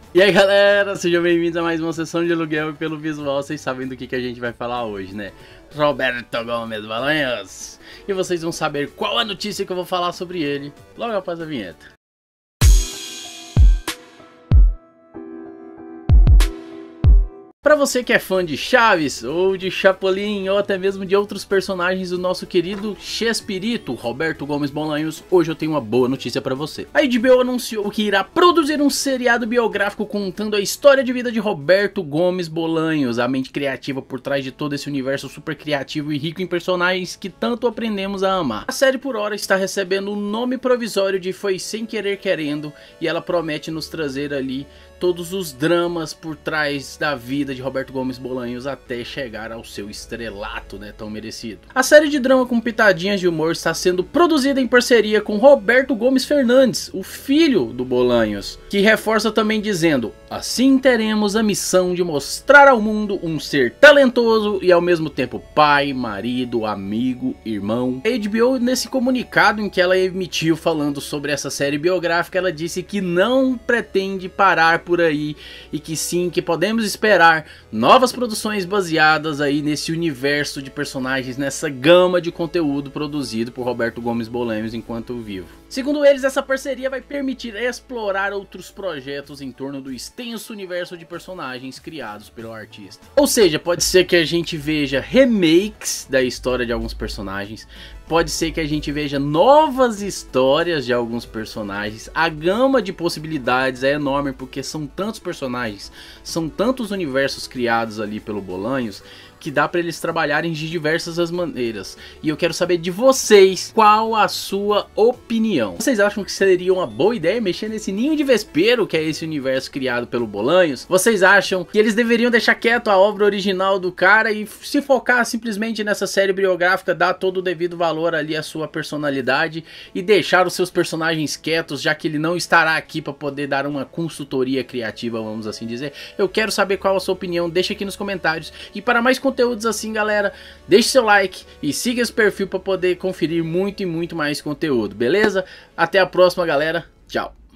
E aí galera, sejam bem-vindos a mais uma sessão de aluguel e pelo visual vocês sabem do que a gente vai falar hoje, né? Roberto Gomes Bolanhos. E vocês vão saber qual a notícia que eu vou falar sobre ele logo após a vinheta. Pra você que é fã de Chaves, ou de Chapolin, ou até mesmo de outros personagens do nosso querido Chespirito, Roberto Gomes Bolanhos, hoje eu tenho uma boa notícia pra você. A HBO anunciou que irá produzir um seriado biográfico contando a história de vida de Roberto Gomes Bolanhos, a mente criativa por trás de todo esse universo super criativo e rico em personagens que tanto aprendemos a amar. A série por hora está recebendo o nome provisório de Foi Sem Querer Querendo, e ela promete nos trazer ali todos os dramas por trás da vida de Roberto Gomes Bolanhos até chegar ao seu estrelato, né, tão merecido. A série de drama com pitadinhas de humor está sendo produzida em parceria com Roberto Gomes Fernandes, o filho do Bolanhos, que reforça também dizendo: assim teremos a missão de mostrar ao mundo um ser talentoso e ao mesmo tempo pai, marido, amigo, irmão. A HBO, nesse comunicado em que ela emitiu falando sobre essa série biográfica, ela disse que não pretende parar por aí e que sim, que podemos esperar novas produções baseadas aí nesse universo de personagens, nessa gama de conteúdo produzido por Roberto Gomes Bolanhos enquanto vivo. Segundo eles, essa parceria vai permitir explorar outros projetos em torno do extenso universo de personagens criados pelo artista. Ou seja, pode ser que a gente veja remakes da história de alguns personagens, pode ser que a gente veja novas histórias de alguns personagens. A gama de possibilidades é enorme porque são tantos personagens, são tantos universos criados ali pelo Bolanhos, que dá para eles trabalharem de diversas maneiras. E eu quero saber de vocês, qual a sua opinião? Vocês acham que seria uma boa ideia mexer nesse ninho de vespeiro que é esse universo criado pelo Bolanhos? Vocês acham que eles deveriam deixar quieto a obra original do cara e se focar simplesmente nessa série biográfica, dar todo o devido valor ali à sua personalidade e deixar os seus personagens quietos, já que ele não estará aqui para poder dar uma consultoria criativa, vamos assim dizer? Eu quero saber qual a sua opinião, deixa aqui nos comentários. E para mais conteúdos assim, galera, deixe seu like e siga esse perfil para poder conferir muito e muito mais conteúdo, beleza? Até a próxima, galera. Tchau.